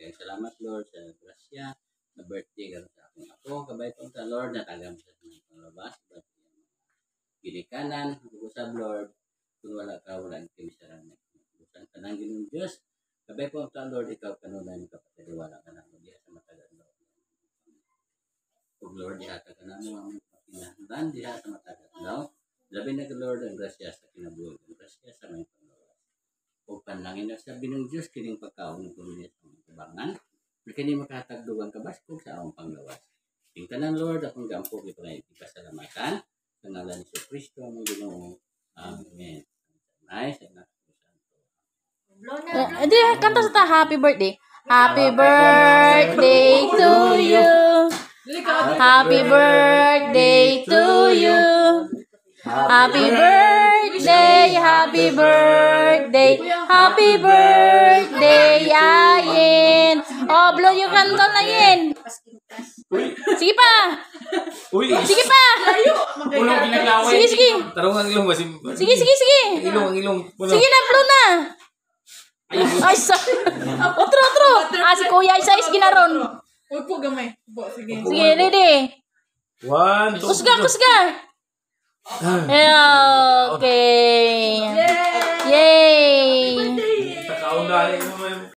Kaya salamat Lord sa grasya na birthday karon sa akong ako. Kabay ko sa Lord na tagam sa mga panglabas. Ginikanan, usab Lord. Kung wala ka, wala ang kimisaran na. Busan ka ng Ginoong Diyos. Kabay ko sa Lord, ikaw kanunay mo kapatid. Wala ka na mo diya sa matagal Lord. Kung Lord, ihata ka na mo ang pinahanda diya sa matagal. No? Labi na ka Lord ang grasya sa kinabuhi. Ang grasya sa mga panglawas. O panlangin na sabi ng Diyos, kining pagkaon ng pamilya sa mga kabangan. Kini makatagdugan ka baskog sa akong panglawas. Tingkanan Lord, akong gampo ito na ipasalamatan. Sa ngalan ni Kristo ang Ginoo. Amen. Nice. Hindi, kanta sa happy birthday. Happy birthday to you. Happy birthday to you. Happy birthday, happy birthday, happy birthday, Ayin. Oh, blow yung kanta na Ayin. Sige pa. Sige pa. Sige, sige. Tarong ang ilong ba? Sige, sige, sige. Ang ilong. Sige na, blow na. Ay, sorry. Otro. Si Kuya isa ginaron. Huwag po gamay. Sige. Sige, ready. 1, 2, Kusga. Okay. Yay. Takaon na.